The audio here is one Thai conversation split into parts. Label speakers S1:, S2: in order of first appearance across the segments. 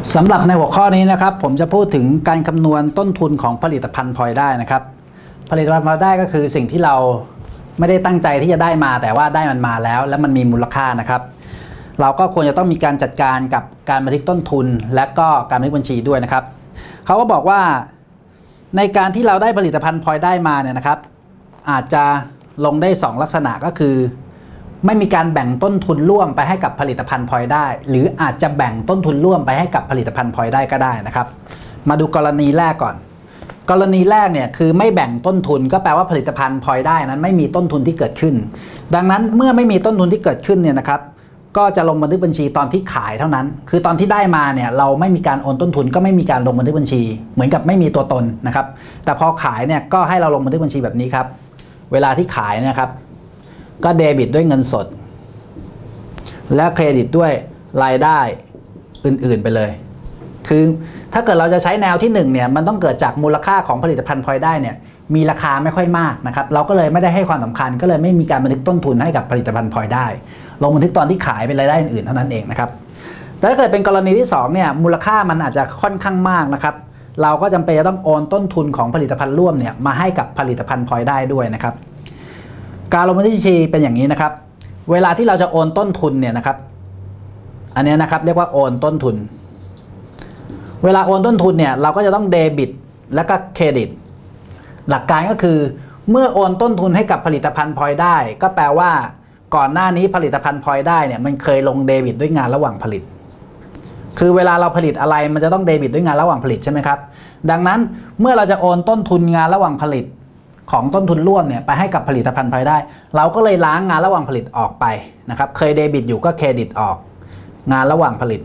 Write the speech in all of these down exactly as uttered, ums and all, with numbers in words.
S1: สำหรับในหัวข้อนี้นะครับผมจะพูดถึงการคำนวณต้นทุนของผลิตภัณฑ์พลอยได้นะครับผลิตภัณฑ์พลอยได้ก็คือสิ่งที่เราไม่ได้ตั้งใจที่จะได้มาแต่ว่าได้มันมาแล้วและมันมีมูลค่านะครับเราก็ควรจะต้องมีการจัดการกับการบันทึกต้นทุนและก็การบันทึกบัญชีด้วยนะครับเขาก็บอกว่าในการที่เราได้ผลิตภัณฑ์พลอยได้มาเนี่ยนะครับอาจจะลงได้สองลักษณะก็คือไม่มีการแบ่งต้นทุนร่วมไปให้กับผลิตภัณฑ์พลอยได้หรืออาจจะแบ่งต้นทุนร่วมไปให้กับผลิตภัณฑ์พลอยได้ก็ได้นะครับมาดูกรณีแรกก่อนกรณีแรกเนี่ยคือไม่แบ่งต้นทุนก็แปลว่าผลิตภัณฑ์พลอยได้นั้นไม่มีต้นทุนที่เกิดขึ้นดังนั้นเมื่อไม่มีต้นทุนที่เกิดขึ้นเนี่ยนะครับก็จะลงบันทึกบัญชีตอนที่ขายเท่านั้นคือตอนที่ได้มาเนี่ยเราไม่มีการโอนต้นทุนก็ไม่มีการลงบันทึกบัญชีเหมือนกับไม่มีตัวตนนะครับแต่พอขายเนี่ยก็ให้เราลงบันทึกบัญชีแบบนี้ครับเวลาที่ขายเนี่ยครับก็เดบิตด้วยเงินสดและเครดิตด้วยรายได้อื่นๆไปเลยคือถ้าเกิดเราจะใช้แนวที่หนึ่งเนี่ยมันต้องเกิดจากมูลค่าของผลิตภัณฑ์พลอยได้เนี่ยมีราคาไม่ค่อยมากนะครับเราก็เลยไม่ได้ให้ความสำคัญก็เลยไม่มีการบันทึกต้นทุนให้กับผลิตภัณฑ์พลอยได้ลงบันทึกตอนที่ขายเป็นรายได้อื่นๆเท่านั้นเองนะครับแต่ถ้าเกิดเป็นกรณีที่สองเนี่ยมูลค่ามันอาจจะค่อนข้างมากนะครับเราก็จำเป็นจะต้องโอนต้นทุนของผลิตภัณฑ์ร่วมเนี่ยมาให้กับผลิตภัณฑ์พลอยได้ด้วยนะครับการลงบันทึกบัญชีเป็นอย่างนี้นะครับเวลาที่เราจะโอนต้นทุนเนี่ยนะครับอันนี้นะครับเรียกว่าโอนต้นทุนเวลาโอนต้นทุนเนี่ยเราก็จะต้องเดบิตและก็เครดิตหลักการก็คือเมื่อโอนต้นทุนให้กับผลิตภัณฑ์พลอยได้ก็แปลว่าก่อนหน้านี้ผลิตภัณฑ์พลอยได้เนี่ยมันเคยลงเดบิตด้วยงานระหว่างผลิตคือเวลาเราผลิตอะไรมันจะต้องเดบิตด้วยงานระหว่างผลิตใช่ไหมครับดังนั้นเมื่อเราจะโอนต้นทุนงานระหว่างผลิตของต้นทุนร่วมเนี่ยไปให้กับผลิตภัณฑ์พลอยได้เราก็เลยล้างงานระหว่างผลิตออกไปนะครับเคยเดบิตอยู่ก็เครดิตออกงานระหว่างผลิต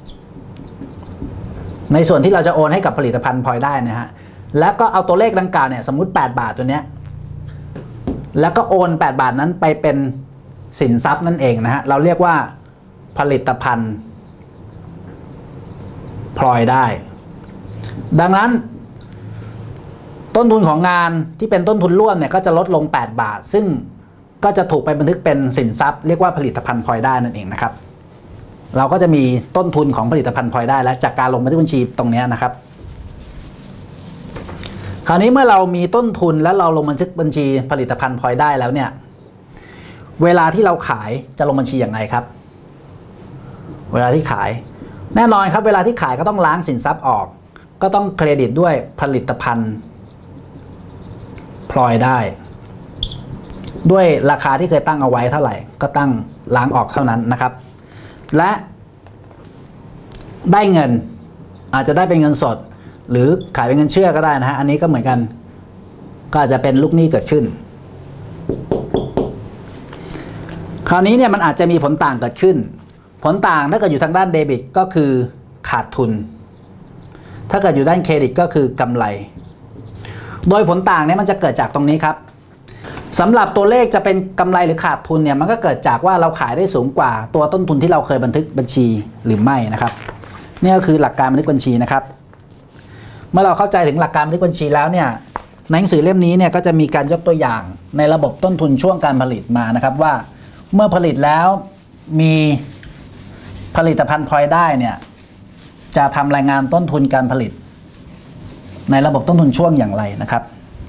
S1: ในส่วนที่เราจะโอนให้กับผลิตภัณฑ์พลอยได้นะฮะแล้วก็เอาตัวเลขดังกล่าวเนี่ยสมมุติแปดบาทตัวเนี้ยแล้วก็โอนแปดบาทนั้นไปเป็นสินทรัพย์นั่นเองนะฮะเราเรียกว่าผลิตภัณฑ์พลอยได้ดังนั้นต้นทุนของงานที่เป็นต้นทุนร่วมเนี่ยก็จะลดลงแปดบาทซึ่งก็จะถูกไปบันทึกเป็นสินทรัพย์เรียกว่าผลิตภัณฑ์พลอยได้นั่นเองนะครับเราก็จะมีต้นทุนของผลิตภัณฑ์พลอยได้และจากการลงบันทึกบัญชีตรงนี้นะครับคราวนี้เมื่อเรามีต้นทุนและเราลงบันทึกบัญชีผลิตภัณฑ์พลอยได้แล้วเนี่ยเวลาที่เราขายจะลงบัญชีอย่างไรครับเวลาที่ขายแน่นอนครับเวลาที่ขายก็ต้องล้างสินทรัพย์ออกก็ต้องเครดิตด้วยผลิตภัณฑ์พลอยได้ด้วยราคาที่เคยตั้งเอาไว้เท่าไหร่ก็ตั้งล้างออกเท่านั้นนะครับและได้เงินอาจจะได้เป็นเงินสดหรือขายเป็นเงินเชื่อก็ได้นะฮะอันนี้ก็เหมือนกันก็อาจจะเป็นลูกหนี้เกิดขึ้นคราวนี้เนี่ยมันอาจจะมีผลต่างเกิดขึ้นผลต่างถ้าเกิดอยู่ทางด้านเดบิตก็คือขาดทุนถ้าเกิดอยู่ด้านเครดิตก็คือกำไรโดยผลต่างเนี่ยมันจะเกิดจากตรงนี้ครับสำหรับตัวเลขจะเป็นกำไรหรือขาดทุนเนี่ยมันก็เกิดจากว่าเราขายได้สูงกว่าตัวต้นทุนที่เราเคยบันทึกบัญชีหรือไม่นะครับนี่ก็คือหลักการบันทึกบัญชีนะครับเมื่อเราเข้าใจถึงหลักการบันทึกบัญชีแล้วเนี่ยในหนังสือเล่มนี้เนี่ยก็จะมีการยกตัวอย่างในระบบต้นทุนช่วงการผลิตมานะครับว่าเมื่อผลิตแล้วมีผลิตภัณฑ์พลอยได้เนี่ยจะทำรายงานต้นทุนการผลิตในระบบต้นทุนช่วงอย่างไรนะครับ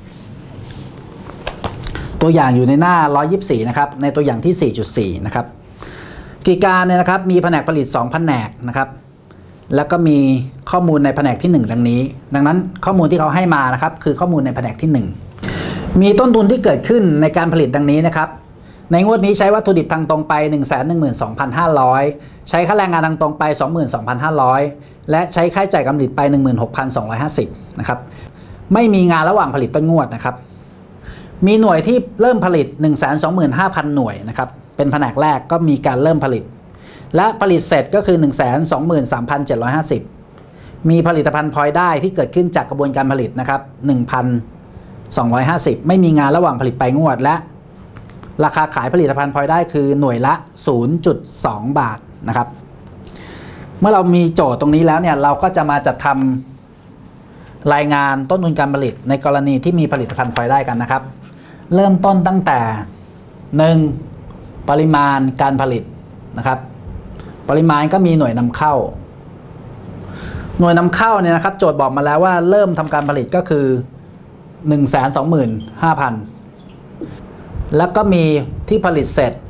S1: ตัวอย่างอยู่ในหน้าหนึ่งร้อยยี่สิบสี่นะครับในตัวอย่างที่ สี่จุดสี่ นะครับกิจการเนี่ยนะครับมีแผนกผลิตสองแผนกนะครับแล้วก็มีข้อมูลในแผนกที่หนึ่งดังนี้ดังนั้นข้อมูลที่เขาให้มานะครับคือข้อมูลในแผนกที่หนึ่งมีต้นทุนที่เกิดขึ้นในการผลิตดังนี้นะครับในงวดนี้ใช้วัตถุดิบทางตรงไป หนึ่งแสนหนึ่งหมื่นสองพันห้าร้อย ใช้ค่าแรงงานทางตรงไป สองหมื่นสองพันห้าร้อย และใช้ค่าใช้จ่ายการผลิตไป หนึ่งหมื่นหกพันสองร้อยห้าสิบ นะครับไม่มีงานระหว่างผลิตต้นงวดนะครับมีหน่วยที่เริ่มผลิต หนึ่งแสนสองหมื่นห้าพัน หน่วยนะครับเป็นแผนกแรกก็มีการเริ่มผลิตและผลิตเสร็จก็คือ หนึ่งแสนสองหมื่นสามพันเจ็ดร้อยห้าสิบ มีผลิตภัณฑ์พลอยได้ที่เกิดขึ้นจากกระบวนการผลิตนะครับ หนึ่งพันสองร้อยห้าสิบ ไม่มีงานระหว่างผลิตไปงวดและราคาขายผลิตภัณฑ์พลอยได้คือหน่วยละ ศูนย์จุดสอง บาทนะครับเมื่อเรามีโจทย์ตรงนี้แล้วเนี่ยเราก็จะมาจัดทำรายงานต้นทุนการผลิตในกรณีที่มีผลิตภัณฑ์พลอยได้กันนะครับเริ่มต้นตั้งแต่หนึ่งปริมาณการผลิตนะครับปริมาณก็มีหน่วยนำเข้าหน่วยนำเข้าเนี่ยนะครับโจทย์บอกมาแล้วว่าเริ่มทำการผลิตก็คือ หนึ่งแสนสองหมื่นห้าพัน แล้วก็มีที่ผลิตเสร็จ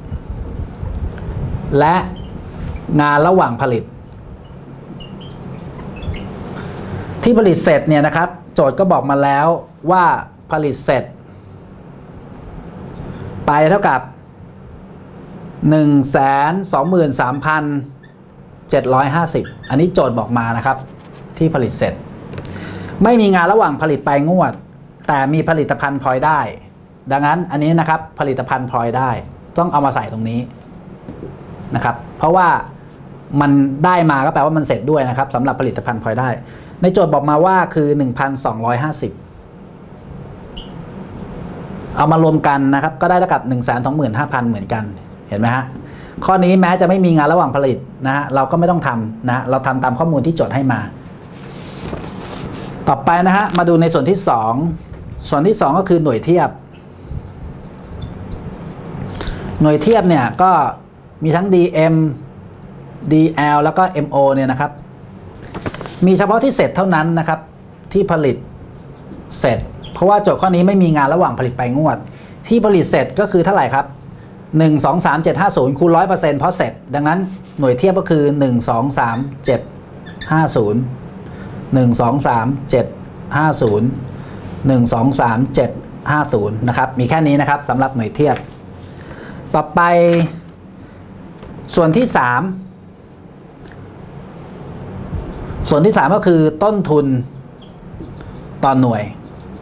S1: และงานระหว่างผลิตที่ผลิตเสร็จเนี่ยนะครับโจทย์ก็บอกมาแล้วว่าผลิตเสร็จไปเท่ากับ หนึ่งแสนสองหมื่นสามพันเจ็ดร้อยห้าสิบ อันนี้โจทย์บอกมานะครับที่ผลิตเสร็จไม่มีงานระหว่างผลิตไปงวดแต่มีผลิตภัณฑ์พลอยได้ดังนั้นอันนี้นะครับผลิตภัณฑ์พลอยได้ต้องเอามาใส่ตรงนี้นะครับเพราะว่ามันได้มาก็แปลว่ามันเสร็จด้วยนะครับสำหรับผลิตภัณฑ์พลอยได้ในโจทย์บอกมาว่าคือ หนึ่งพันสองร้อยห้าสิบ เอามารวมกันนะครับก็ได้เท่ากับ หนึ่งแสนสองหมื่นห้าพัน เหมือนกันเห็นไหมฮะข้อนี้แม้จะไม่มีงานระหว่างผลิตนะฮะเราก็ไม่ต้องทำนะเราทำตามข้อมูลที่โจทย์ให้มาต่อไปนะฮะมาดูในส่วนที่สองส่วนที่สองก็คือหน่วยเทียบหน่วยเทียบเนี่ยก็มีทั้ง ดี เอ็ม ดี แอล แล้วก็ เอ็ม โอ เนี่ยนะครับมีเฉพาะที่เสร็จเท่านั้นนะครับที่ผลิตเสร็จเพราะว่าโจทย์ข้อนี้ไม่มีงานระหว่างผลิตไปงวดที่ผลิตเสร็จก็คือเท่าไหร่ครับหนึ่ง สอง สาม เจ็ด ห้า ศูนย์คูณ ร้อยเปอร์เซ็นต์ เพราะเสร็จดังนั้นหน่วยเทียบก็คือหนึ่ง สอง สาม เจ็ด ห้า ศูนย์ หนึ่ง สอง สาม เจ็ด ห้า ศูนย์ หนึ่ง สอง สาม เจ็ด ห้า ศูนย์นะครับมีแค่นี้นะครับสำหรับหน่วยเทียบต่อไปส่วนที่สามส่วนที่สามก็คือต้นทุนต่อหน่วย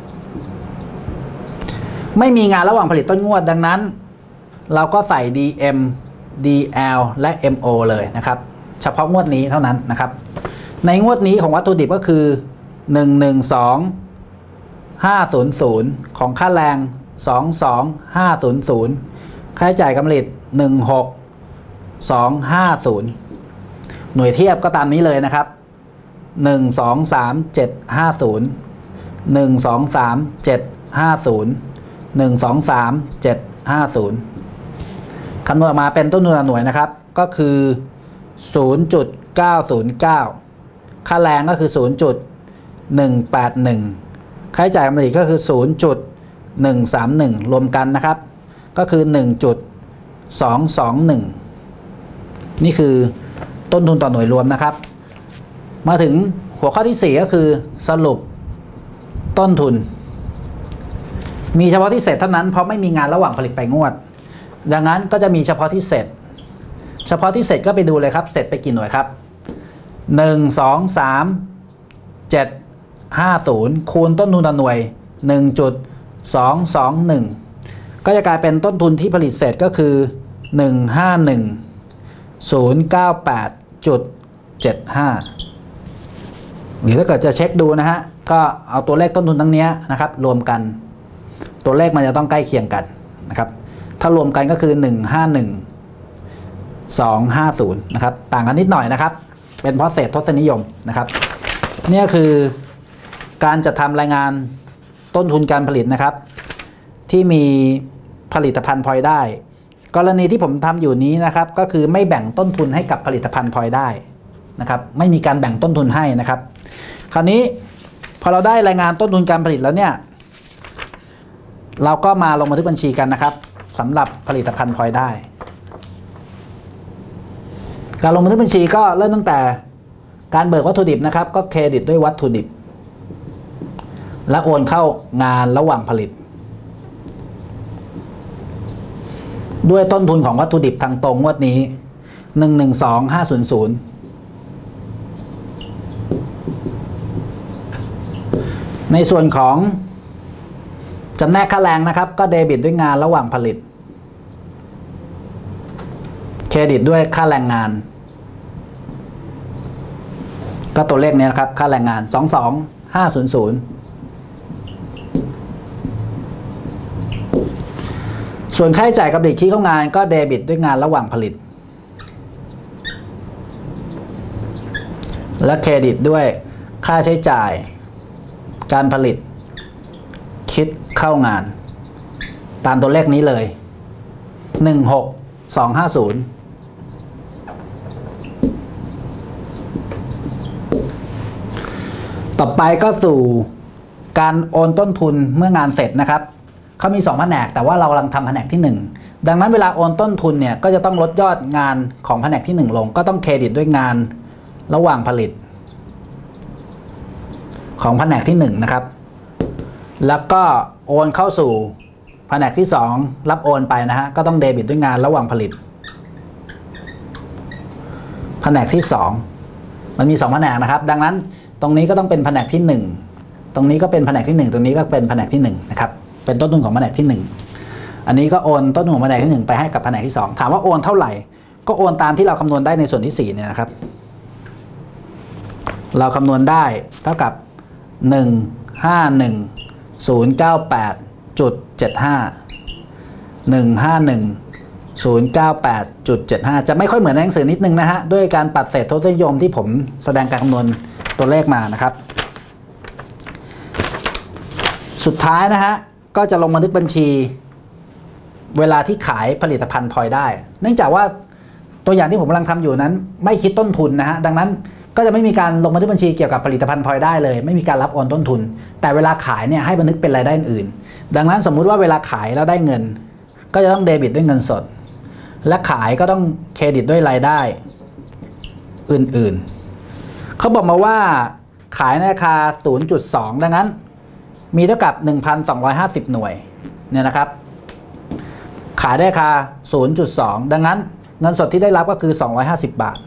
S1: ไม่มีงานระหว่างผลิตต้นงวดดังนั้นเราก็ใส่ ดี เอ็ม ดี แอล และ เอ็ม โอ เลยนะครับเฉพาะงวดนี้เท่านั้นนะครับในงวดนี้ของวัตถุดิบก็คือหนึ่ง หนึ่ง สอง ห้า ศูนย์ ศูนย์ของค่าแรงสอง สอง ห้า ศูนย์ ศูนย์ค่าใช้จ่ายการผลิตหนึ่ง หก สอง ห้า ศูนย์หน่วยเทียบก็ตามนี้เลยนะครับหนึ่ง สอง สาม เจ็ด ห้า ศูนย์ หนึ่ง สอง สาม เจ็ด ห้า ศูนย์ หนึ่ง สอง สาม เจ็ด ห้า ศูนย์คำนวณออกมาเป็นต้นทุนต่อหน่วยนะครับก็คือ ศูนย์จุดเก้าศูนย์เก้า ค่าแรงก็คือ ศูนย์จุดหนึ่งแปดหนึ่ง ค่าใช้จ่ายการผลิตก็คือ ศูนย์จุดหนึ่งสามหนึ่ง รวมกันนะครับก็คือ หนึ่งจุดสองสองหนึ่ง นี่คือต้นทุนต่อหน่วยรวมนะครับมาถึงหัวข้อที่สี่ก็คือสรุปต้นทุนมีเฉพาะที่เสร็จเท่านั้นเพราะไม่มีงานระหว่างผลิตไปงวดดังนั้นก็จะมีเฉพาะที่เสร็จเฉพาะที่เสร็จก็ไปดูเลยครับเสร็จไปกี่หน่วยครับหนึ่ง สอง สาม เจ็ด ห้า ศูนย์คูณต้นทุนต่อหน่วย หนึ่งจุดสองสองหนึ่ง ก็จะกลายเป็นต้นทุนที่ผลิตเสร็จก็คือ หนึ่งพันห้าสิบเอ็ด ศูนย์เก้าแปดจุดเจ็ดห้า หรือถ้าเกิดจะเช็คดูนะฮะก็เอาตัวเลขต้นทุนทั้งนี้นะครับรวมกันตัวเลขมันจะต้องใกล้เคียงกันนะครับถ้ารวมกันก็คือหนึ่งพันห้าสิบเอ็ด สองพันห้าสิบนะครับต่างกันนิดหน่อยนะครับเป็นเพราะเศษทศนิยมนะครับนี่คือการจัดทำรายงานต้นทุนการผลิตนะครับที่มีผลิตภัณฑ์พลอยได้กรณีที่ผมทำอยู่นี้นะครับก็คือไม่แบ่งต้นทุนให้กับผลิตภัณฑ์พลอยได้นะครับไม่มีการแบ่งต้นทุนให้นะครับคราวนี้พอเราได้รายงานต้นทุนการผลิตแล้วเนี่ยเราก็มาลงบันทึกบัญชีกันนะครับสำหรับผลิตภัณฑ์พลอยได้การลงบันทึกบัญชีก็เริ่มตั้งแต่การเบิกวัตถุดิบนะครับก็เครดิตด้วยวัตถุดิบและโอนเข้างานระหว่างผลิตด้วยต้นทุนของวัตถุดิบทางตรงงวดนี้หนึ่ง หนึ่ง สอง ห้า ศูนย์ ศูนย์ในส่วนของจำแนกค่าแรงนะครับก็เดบิตด้วยงานระหว่างผลิตเครดิตด้วยค่าแรงงานก็ตัวเลขนี้นะครับค่าแรงงานสอง สอง ห้า ศูนย์ ศูนย์ส่วนค่าใช้จ่ายกับผลิตคิดเข้างานก็เดบิตด้วยงานระหว่างผลิตและเครดิตด้วยค่าใช้จ่ายการผลิตคิดเข้างานตามตัวเลขนี้เลยหนึ่ง หก สอง ห้า ศูนย์ต่อไปก็สู่การโอนต้นทุนเมื่องานเสร็จนะครับเขามีสองแผนกแต่ว่าเรากำลังทำแผนกที่หนึ่งดังนั้นเวลาโอนต้นทุนเนี่ยก็จะต้องลดยอดงานของแผนกที่หนึ่งลงก็ต้องเครดิตด้วยงานระหว่างผลิตของแผนกที่หนึ่งนะครับแล้วก็โอนเข้าสู่แผนกที่สองรับโอนไปนะฮะก็ต้องเดบิตด้วยงานระหว่างผลิตแผนกที่สองมันมีสองแผนกนะครับดังนั้นตรงนี้ก็ต้องเป็นแผนกที่หนึ่งตรงนี้ก็เป็นแผนกที่หนึ่งตรงนี้ก็เป็นแผนกที่หนึ่งนะครับเป็นต้นทุนของแผนกที่หนึ่งอันนี้ก็โอนต้นทุนของแผนกที่หนึ่งไปให้กับแผนกที่สองถามว่าโอนเท่าไหร่ก็โอนตามที่เราคำนวณได้ในส่วนที่สี่เนี่ยนะครับเราคำนวณได้เท่ากับหนึ่งห้าหนึ่งศูนย์เก้าแปดจุดเจ็ดห้า หนึ่งห้าหนึ่งศูนย์เก้าแปดจุดเจ็ดห้า จะไม่ค่อยเหมือนในหนังสือนิดนึงนะฮะด้วยการปัดเศษทศนิยมที่ผมแสดงการคำนวณตัวเลขมานะครับสุดท้ายนะฮะก็จะลงบันทึกบัญชีเวลาที่ขายผลิตภัณฑ์พลอยได้เนื่องจากว่าตัวอย่างที่ผมกำลังทำอยู่นั้นไม่คิดต้นทุนนะฮะดังนั้นก็จะไม่มีการลงบันทึกบัญชีเกี่ยวกับผลิตภัณฑ์พลอยได้เลยไม่มีการรับโอนต้นทุนแต่เวลาขายเนี่ยให้บันทึกเป็นรายได้อื่นดังนั้นสมมุติว่าเวลาขายแล้วได้เงินก็จะต้องเดบิตด้วยเงินสดและขายก็ต้องเครดิตด้วยรายได้อื่นๆเขาบอกมาว่าขายในราคา ศูนย์จุดสอง ดังนั้นมีเท่ากับ หนึ่งพันสองร้อยห้าสิบ หน่วยเนี่ยนะครับขายได้ราคา ศูนย์จุดสอง ดังนั้นเงินสดที่ได้รับก็คือสองร้อยห้าสิบบาท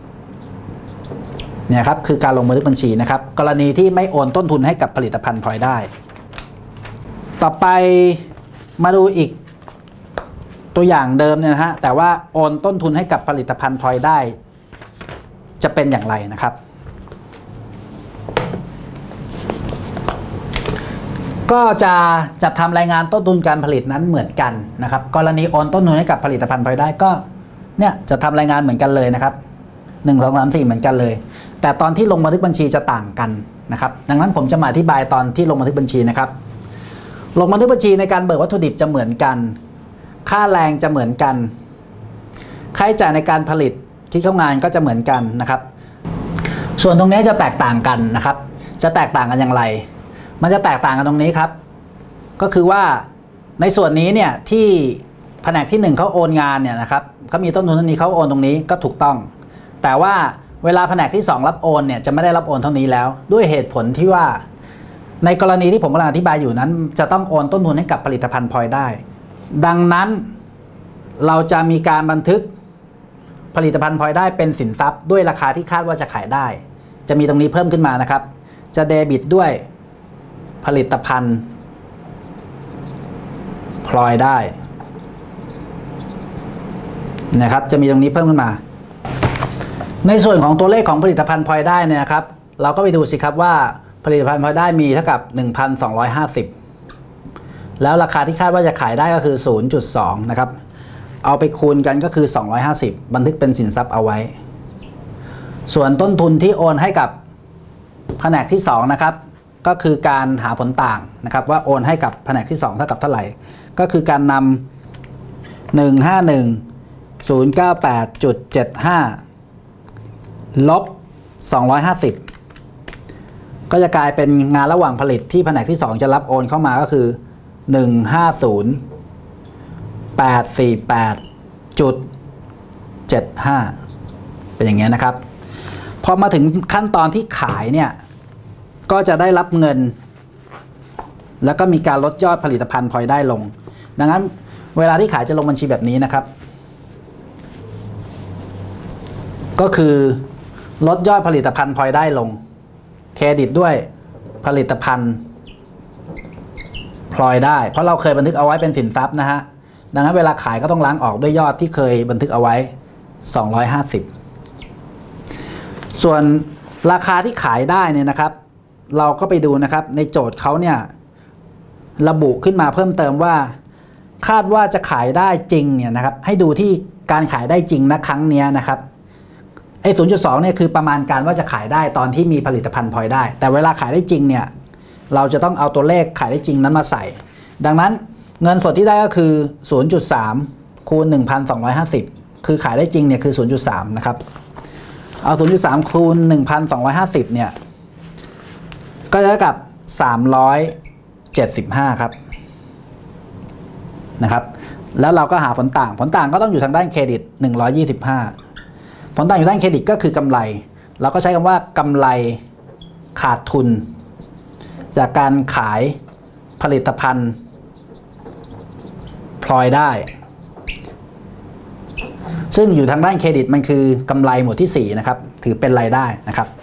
S1: เนี่ยครับคือการลงบันทึกบัญชีนะครับกรณีที่ไม่โอนต้นทุนให้กับผลิตภัณฑ์พลอยได้ต่อไปมาดูอีกตัวอย่างเดิมเนี่ยนะฮะแต่ว่าโอนต้นทุนให้กับผลิตภัณฑ์พลอยได้จะเป็นอย่างไรนะครับก็จะจัดทำรายงานต้นทุนการผลิตนั้นเหมือนกันนะครับกรณีโอนต้นทุนให้กับผลิตภัณฑ์พลอยได้ก็เนี่ยจะทำรายงานเหมือนกันเลยนะครับหนึ่ง สอง สาม สี่เหมือนกันเลยแต่ตอนที่ลงบันทึกบัญชีจะต่างกันนะครับดังนั้นผมจะมาอธิบายตอนที่ลงบันทึกบัญชีนะครับลงบันทึกบัญชีในการเบิกวัตถุดิบจะเหมือนกันค่าแรงจะเหมือนกันค่าใช้จ่ายในการผลิตที่เข้างานก็จะเหมือนกันนะครับส่วนตรงนี้จะแตกต่างกันนะครับจะแตกต่างกันอย่างไรมันจะแตกต่างกันตรงนี้ครับก็คือว่าในส่วนนี้เนี่ยที่แผนกที่หนึ่งเขาโอนงานเนี่ยนะครับเขามีต้นทุนเท่านี้เขาโอนตรงนี้ก็ถูกต้องแต่ว่าเวลาแผนกที่สองรับโอนเนี่ยจะไม่ได้รับโอนเท่านี้แล้วด้วยเหตุผลที่ว่าในกรณีที่ผมกำลังอธิบายอยู่นั้นจะต้องโอนต้นทุนให้กับผลิตภัณฑ์พลอยได้ดังนั้นเราจะมีการบันทึกผลิตภัณฑ์พลอยได้เป็นสินทรัพย์ด้วยราคาที่คาดว่าจะขายได้จะมีตรงนี้เพิ่มขึ้นมานะครับจะเดบิตด้วยผลิตภัณฑ์พลอยได้นะครับจะมีตรงนี้เพิ่มขึ้นมาในส่วนของตัวเลขของผลิตภัณฑ์พลอยได้เนี่ยนะครับเราก็ไปดูสิครับว่าผลิตภัณฑ์พลอยได้มีเท่ากับ หนึ่งพันสองร้อยห้าสิบ แล้วราคาที่คาดว่าจะขายได้ก็คือ ศูนย์จุดสอง นะครับเอาไปคูณกันก็คือสองร้อยห้าสิบบันทึกเป็นสินทรัพย์เอาไว้ส่วนต้นทุนที่โอนให้กับแผนกที่สองนะครับก็คือการหาผลต่างนะครับว่าโอนให้กับแผนกที่สองเท่ากับเท่าไหร่ก็คือการนำ หนึ่งห้าหนึ่งศูนย์เก้าแปดจุดเจ็ดห้า ลบสองร้อยห้าสิบก็จะกลายเป็นงานระหว่างผลิตที่แผนกที่สองจะรับโอนเข้ามาก็คือ หนึ่งห้าศูนย์ แปดสี่แปดจุดเจ็ดห้า เป็นอย่างเงี้ยนะครับพอมาถึงขั้นตอนที่ขายเนี่ยก็จะได้รับเงินแล้วก็มีการลดยอดผลิตภัณฑ์พลอยได้ลงดังนั้นเวลาที่ขายจะลงบัญชีแบบนี้นะครับก็คือลดยอดผลิตภัณฑ์พลอยได้ลงเครดิตด้วยผลิตภัณฑ์พลอยได้เพราะเราเคยบันทึกเอาไว้เป็นสินทรัพย์นะฮะดังนั้นเวลาขายก็ต้องล้างออกด้วยยอดที่เคยบันทึกเอาไว้สองร้อยห้าสิบส่วนราคาที่ขายได้เนี่ยนะครับเราก็ไปดูนะครับในโจทย์เขาเนี่ยระบุขึ้นมาเพิ่มเติมว่าคาดว่าจะขายได้จริงเนี่ยนะครับให้ดูที่การขายได้จริงนะครั้งนี้นะครับไอ้ ศูนย์จุดสอง เนี่ยคือประมาณการว่าจะขายได้ตอนที่มีผลิตภัณฑ์พลอยได้แต่เวลาขายได้จริงเนี่ยเราจะต้องเอาตัวเลขขายได้จริงนั้นมาใส่ดังนั้นเงินสดที่ได้ก็คือ ศูนย์จุดสาม คูณ หนึ่งพันสองร้อยห้าสิบ คือขายได้จริงเนี่ยคือ ศูนย์จุดสาม นะครับเอา ศูนย์จุดสาม คูณ หนึ่งพันสองร้อยห้าสิบ เนี่ยก็จะเท่ากับสามร้อยเจ็ดสิบห้าครับนะครับแล้วเราก็หาผลต่างผลต่างก็ต้องอยู่ทางด้านเครดิตหนึ่งร้อยยี่สิบห้าผลต่างอยู่ด้านเครดิตก็คือกำไรเราก็ใช้คำว่ากำไรขาดทุนจากการขายผลิตภัณฑ์พลอยได้ซึ่งอยู่ทางด้านเครดิตมันคือกำไรหมวดที่สี่นะครับถือเป็นรายได้นะครับ